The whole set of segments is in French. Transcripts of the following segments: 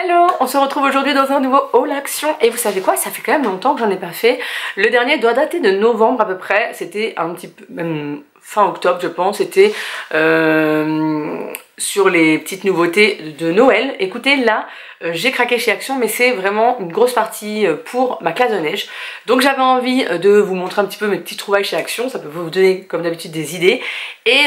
Hello, on se retrouve aujourd'hui dans un nouveau haul action et vous savez quoi, ça fait quand même longtemps que j'en ai pas fait. Le dernier doit dater de novembre à peu près, c'était un petit peu, même fin octobre je pense, c'était sur les petites nouveautés de Noël. Écoutez là, j'ai craqué chez Action mais c'est vraiment une grosse partie pour ma classe de neige. Donc j'avais envie de vous montrer un petit peu mes petits trouvailles chez Action, ça peut vous donner comme d'habitude des idées et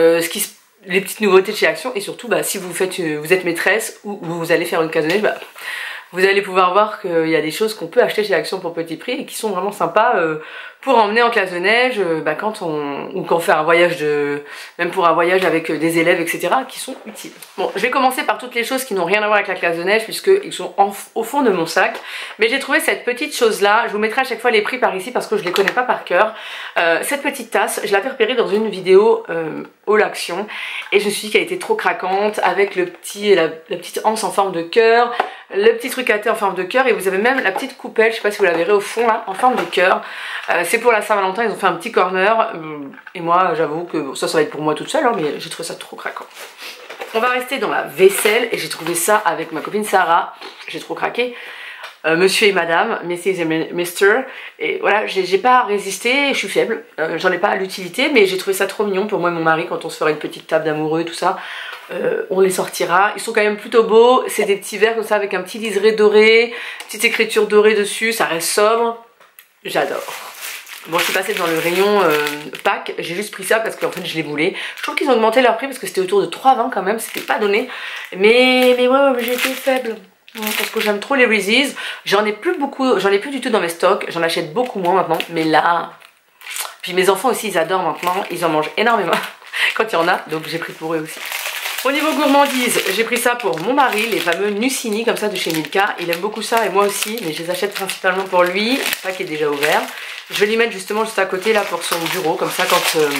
les petites nouveautés de chez Action et surtout si vous êtes maîtresse ou vous allez faire une classe de neige, vous allez pouvoir voir qu'il y a des choses qu'on peut acheter chez Action pour petit prix et qui sont vraiment sympas pour emmener en classe de neige quand on fait un voyage même pour un voyage avec des élèves etc. qui sont utiles. Bon, je vais commencer par toutes les choses qui n'ont rien à voir avec la classe de neige puisqu'ils sont au fond de mon sac, mais j'ai trouvé cette petite chose là, je vous mettrai à chaque fois les prix par ici parce que je les connais pas par cœur. Cette petite tasse, je l'avais repérée dans une vidéo haul action et je me suis dit qu'elle était trop craquante avec la petite anse en forme de cœur, le petit truc à thé en forme de cœur et vous avez même la petite coupelle, je sais pas si vous la verrez au fond là, en forme de cœur. C'est pour la Saint-Valentin, ils ont fait un petit corner et moi j'avoue que ça va être pour moi toute seule mais j'ai trouvé ça trop craquant. On va rester dans la vaisselle et j'ai trouvé ça avec ma copine Sarah, j'ai trop craqué. Monsieur et madame, Mrs et Mr. Et voilà, j'ai pas résisté, je suis faible, j'en ai pas à l'utilité, mais j'ai trouvé ça trop mignon pour moi et mon mari quand on se fera une petite table d'amoureux, tout ça. On les sortira, ils sont quand même plutôt beaux, c'est des petits verres comme ça avec un petit liseré doré, petite écriture dorée dessus, ça reste sobre, j'adore. Bon, je suis passée dans le rayon pack, j'ai juste pris ça parce qu'en fait je les voulais. Je trouve qu'ils ont augmenté leur prix parce que c'était autour de 3,20 quand même, c'était pas donné, mais ouais, j'ai été faible. Parce que j'aime trop les Reese's, j'en ai plus du tout dans mes stocks, j'en achète beaucoup moins maintenant, mais là, puis mes enfants aussi ils adorent maintenant, ils en mangent énormément quand il y en a, donc j'ai pris pour eux aussi. Au niveau gourmandise, j'ai pris ça pour mon mari, les fameux Nucini comme ça de chez Milka, il aime beaucoup ça et moi aussi, mais je les achète principalement pour lui, ça qui est déjà ouvert. Je vais lui mettre justement juste à côté là pour son bureau, comme ça quand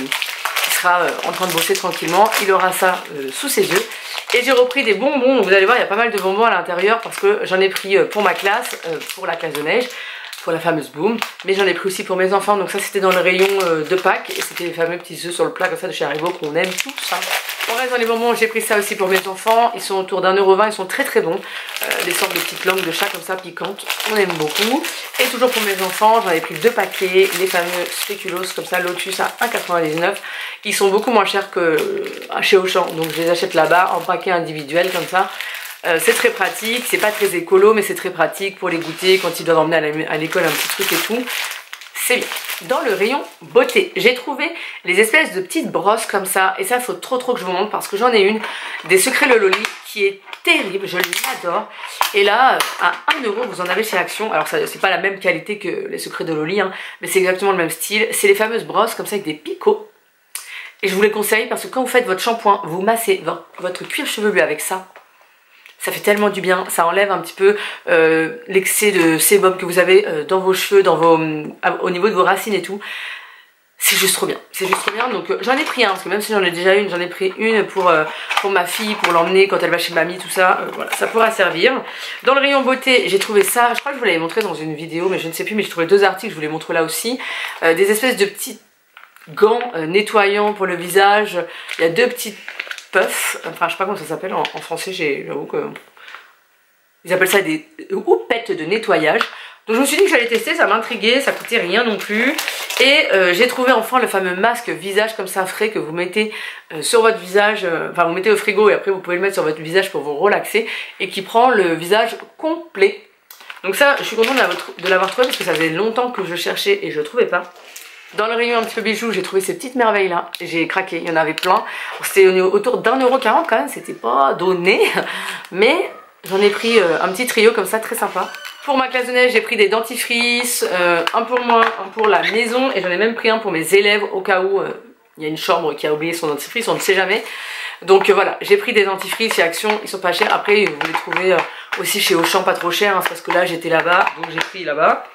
il sera en train de bosser tranquillement, il aura ça sous ses yeux. Et j'ai repris des bonbons, vous allez voir il y a pas mal de bonbons à l'intérieur parce que j'en ai pris pour ma classe, pour la classe de neige, pour la fameuse boom, mais j'en ai pris aussi pour mes enfants, donc ça c'était dans le rayon de Pâques et c'était les fameux petits œufs sur le plat comme ça de chez Haribo qu'on aime tout ça. On reste dans les bonbons, j'ai pris ça aussi pour mes enfants, ils sont autour d'1,20 €, ils sont très bons, des sortes de petites langues de chat comme ça piquantes, on aime beaucoup. Et toujours pour mes enfants, j'en ai pris 2 paquets, les fameux spéculoos comme ça, Lotus à 1,99 €, ils sont beaucoup moins chers que chez Auchan, donc je les achète là-bas en paquet individuel comme ça. C'est très pratique, c'est pas très écolo mais c'est très pratique pour les goûter quand ils doivent emmener à l'école un petit truc et tout. C'est bien. Dans le rayon beauté, j'ai trouvé les espèces de petites brosses comme ça et ça il faut trop que je vous montre parce que j'en ai une des Secrets de Loli qui est terrible, je l'adore et là à 1 € vous en avez chez Action. Alors c'est pas la même qualité que les Secrets de Loli mais c'est exactement le même style, c'est les fameuses brosses comme ça avec des picots et je vous les conseille parce que quand vous faites votre shampoing, vous massez votre cuir chevelu avec ça. Ça fait tellement du bien, ça enlève un petit peu l'excès de sébum que vous avez dans vos cheveux, au niveau de vos racines et tout. C'est juste trop bien, donc j'en ai pris un, parce que même si j'en ai déjà une, j'en ai pris une pour ma fille, pour l'emmener quand elle va chez mamie, tout ça, voilà, ça pourra servir. Dans le rayon beauté, j'ai trouvé ça, je crois que je vous l'avais montré dans une vidéo, mais je ne sais plus, mais j'ai trouvé 2 articles, je vous les montre là aussi, des espèces de petits gants nettoyants pour le visage, il y a 2 petites puffs, enfin je sais pas comment ça s'appelle en français, j'avoue que ils appellent ça des houpettes de nettoyage. Donc je me suis dit que j'allais tester, ça m'intriguait, ça coûtait rien non plus. Et j'ai trouvé enfin le fameux masque visage comme ça frais que vous mettez sur votre visage, enfin vous mettez au frigo et après vous pouvez le mettre sur votre visage pour vous relaxer et qui prend le visage complet. Donc ça je suis contente de l'avoir trouvé parce que ça faisait longtemps que je cherchais et je ne trouvais pas. Dans le rayon un petit peu bijoux, j'ai trouvé ces petites merveilles là, j'ai craqué, il y en avait plein. C'était autour d'1,40 € quand même, c'était pas donné, mais j'en ai pris un petit trio comme ça, très sympa. Pour ma classe de neige, j'ai pris des dentifrices, un pour moi, un pour la maison, et j'en ai même pris un pour mes élèves au cas où il y a une chambre qui a oublié son dentifrice, on ne sait jamais. Donc voilà, j'ai pris des dentifrices chez Action, ils sont pas chers, après vous les trouvez aussi chez Auchan pas trop chers, parce que là j'étais là-bas, donc j'ai pris là-bas.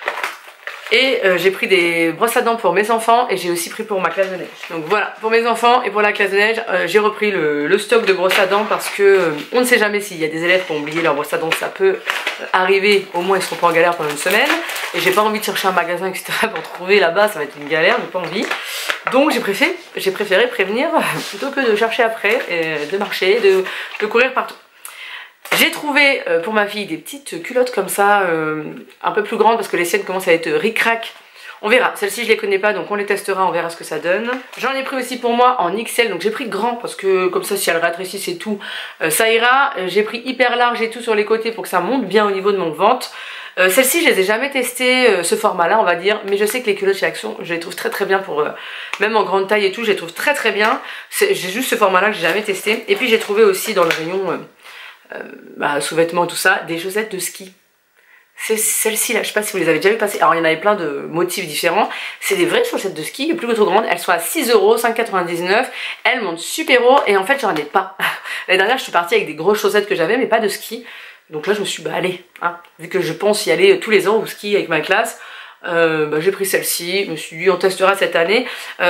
Et j'ai pris des brosses à dents pour mes enfants et j'ai aussi pris pour ma classe de neige. Donc voilà, pour mes enfants et pour la classe de neige, j'ai repris le stock de brosses à dents parce que on ne sait jamais s'il y a des élèves qui ont oublié leur brosse à dents, ça peut arriver, au moins ils seront pas en galère pendant une semaine. Et j'ai pas envie de chercher un magasin etc pour trouver là-bas, ça va être une galère, j'ai pas envie. Donc j'ai préféré prévenir plutôt que de chercher après, et de marcher, de courir partout. J'ai trouvé pour ma fille des petites culottes comme ça, un peu plus grandes parce que les siennes commencent à être ric-rac. On verra, celles-ci je les connais pas donc on les testera, on verra ce que ça donne. J'en ai pris aussi pour moi en XL, donc j'ai pris grand parce que comme ça si elles rétrécissent et tout, ça ira. J'ai pris hyper large et tout sur les côtés pour que ça monte bien au niveau de mon ventre. Celles-ci je les ai jamais testées, ce format là on va dire, mais je sais que les culottes chez Action je les trouve très bien pour, même en grande taille et tout, je les trouve très bien. J'ai juste ce format là que j'ai jamais testé. Et puis j'ai trouvé aussi dans le rayon sous-vêtements et tout ça, des chaussettes de ski. C'est celle-ci là, je sais pas si vous les avez déjà vu passer. Alors il y en avait plein de motifs différents. C'est des vraies chaussettes de ski, plus trop grandes. Elles sont à 6 €, 5,99 €. Elles montent super haut et en fait j'en ai pas. L'année dernière je suis partie avec des grosses chaussettes que j'avais mais pas de ski. Donc là je me suis dit bah allez, hein, vu que je pense y aller tous les ans au ski avec ma classe. J'ai pris celle-ci, je me suis dit on testera cette année.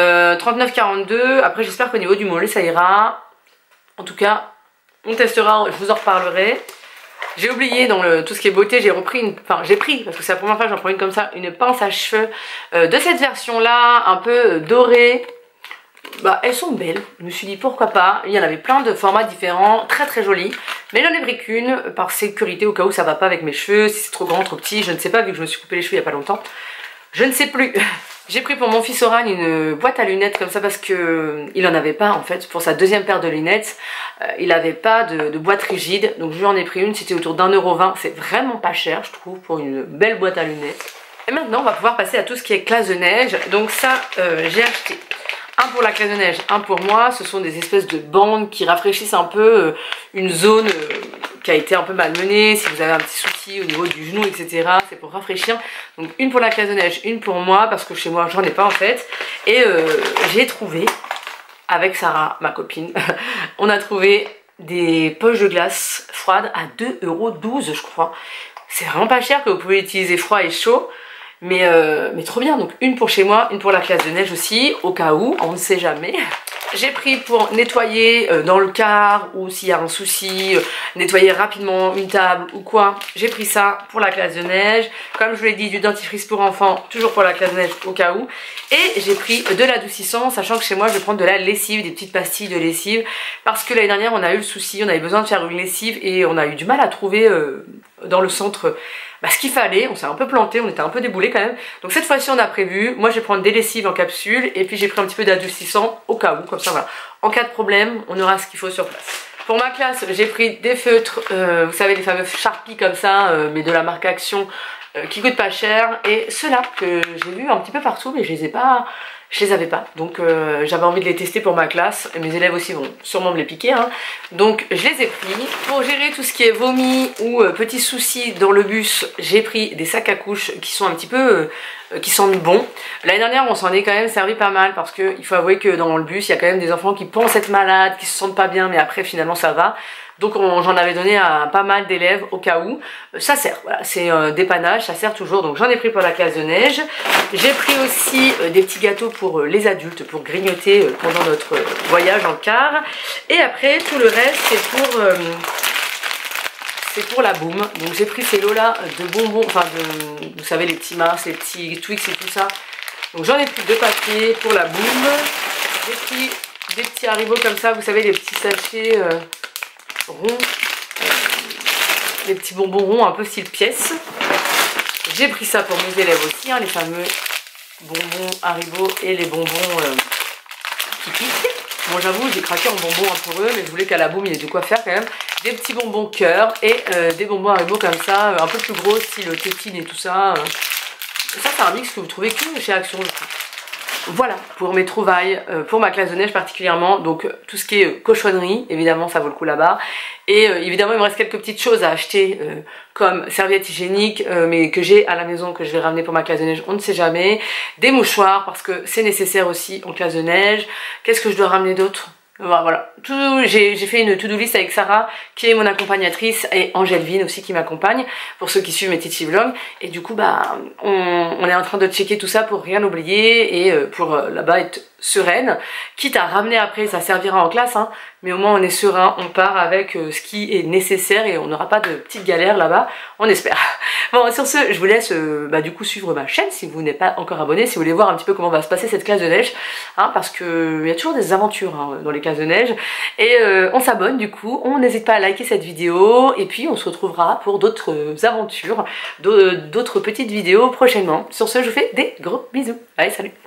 39,42 €. Après j'espère qu'au niveau du mollet ça ira. En tout cas on testera, je vous en reparlerai. J'ai oublié dans tout ce qui est beauté, j'ai repris j'ai pris, parce que c'est la première fois que j'en prends une comme ça, une pince à cheveux de cette version là, un peu dorée. Elles sont belles, je me suis dit pourquoi pas. Il y en avait plein de formats différents, très jolis. Mais j'en ai pris qu'une par sécurité au cas où ça va pas avec mes cheveux, si c'est trop grand, trop petit, je ne sais pas vu que je me suis coupé les cheveux il y a pas longtemps. Je ne sais plus. J'ai pris pour mon fils Oran une boîte à lunettes comme ça parce que il en avait pas en fait pour sa deuxième paire de lunettes. Il n'avait pas de boîte rigide donc je lui en ai pris une, c'était autour d'1,20 €. C'est vraiment pas cher je trouve pour une belle boîte à lunettes. Et maintenant on va pouvoir passer à tout ce qui est classe de neige. Donc ça j'ai acheté un pour la classe de neige, un pour moi. Ce sont des espèces de bandes qui rafraîchissent un peu une zone qui a été un peu malmenée. Si vous avez un petit souci au niveau du genou etc, c'est pour rafraîchir. Donc une pour la classe de neige, une pour moi parce que chez moi j'en ai pas en fait. Et j'ai trouvé avec Sarah, ma copine, on a trouvé des poches de glace froides à 2,12 € je crois. C'est vraiment pas cher que vous pouvez utiliser froid et chaud. Mais trop bien, donc une pour chez moi, une pour la classe de neige aussi, au cas où, on ne sait jamais. J'ai pris pour nettoyer dans le car ou s'il y a un souci, nettoyer rapidement une table ou quoi. J'ai pris ça pour la classe de neige. Comme je vous l'ai dit, du dentifrice pour enfants, toujours pour la classe de neige au cas où. Et j'ai pris de l'adoucissant, sachant que chez moi je vais prendre de la lessive, des petites pastilles de lessive. Parce que l'année dernière on a eu le souci, on avait besoin de faire une lessive et on a eu du mal à trouver dans le centre ce qu'il fallait. On s'est un peu planté, on était un peu déboulé quand même. Donc cette fois-ci on a prévu, moi je vais prendre des lessives en capsule et puis j'ai pris un petit peu d'adoucissant au cas où, comme ça voilà. En cas de problème, on aura ce qu'il faut sur place. Pour ma classe, j'ai pris des feutres, vous savez les fameux Sharpie comme ça, mais de la marque Action, qui coûtent pas cher. Et ceux-là que j'ai vus un petit peu partout, mais je les avais pas. Donc j'avais envie de les tester pour ma classe. Et mes élèves aussi vont sûrement me les piquer. Hein. Donc je les ai pris. Pour gérer tout ce qui est vomi ou petits soucis dans le bus, j'ai pris des sacs à couches qui sont un petit peu... qui sentent bon. L'année dernière on s'en est quand même servi pas mal parce qu'il faut avouer que dans le bus il y a quand même des enfants qui pensent être malades, qui se sentent pas bien mais après finalement ça va. Donc j'en avais donné à pas mal d'élèves au cas où. Ça sert, voilà, c'est dépannage, ça sert toujours. Donc j'en ai pris pour la classe de neige. J'ai pris aussi des petits gâteaux pour les adultes, pour grignoter pendant notre voyage en car. Et après tout le reste c'est pour la boum. Donc j'ai pris ces lots là de bonbons, vous savez les petits Mars, les petits Twix et tout ça. Donc j'en ai pris 2 paquets pour la boum. J'ai pris des petits Haribo comme ça, vous savez les petits sachets ronds, les petits bonbons ronds un peu style pièce. J'ai pris ça pour mes élèves aussi, hein, les fameux bonbons Haribo et les bonbons qui piquent. Bon j'avoue j'ai craqué en bonbons pour eux, mais je voulais qu'à la boum il y ait de quoi faire quand même. Des petits bonbons cœur et des bonbons Haribo comme ça, un peu plus gros, style tétine et tout ça. Ça c'est un mix que vous trouvez que chez Action je trouve. Voilà pour mes trouvailles, pour ma classe de neige particulièrement. Donc tout ce qui est cochonnerie, évidemment ça vaut le coup là-bas. Et évidemment il me reste quelques petites choses à acheter comme serviettes hygiéniques mais que j'ai à la maison, que je vais ramener pour ma classe de neige, on ne sait jamais. Des mouchoirs parce que c'est nécessaire aussi en classe de neige. Qu'est-ce que je dois ramener d'autre? Voilà, j'ai fait une to-do list avec Sarah qui est mon accompagnatrice et Angèle aussi qui m'accompagne pour ceux qui suivent mes Titi Vlogs. Et du coup on est en train de checker tout ça pour rien oublier et pour là-bas être sereine, quitte à ramener après, ça servira en classe, hein, mais au moins on est serein, on part avec ce qui est nécessaire et on n'aura pas de petites galères là-bas, on espère. Bon, sur ce, je vous laisse du coup suivre ma chaîne si vous n'êtes pas encore abonné, si vous voulez voir un petit peu comment va se passer cette classe de neige, hein, parce que il y a toujours des aventures hein, dans les classes de neige, et on s'abonne du coup, on n'hésite pas à liker cette vidéo, et puis on se retrouvera pour d'autres aventures, d'autres petites vidéos prochainement. Sur ce, je vous fais des gros bisous, allez salut.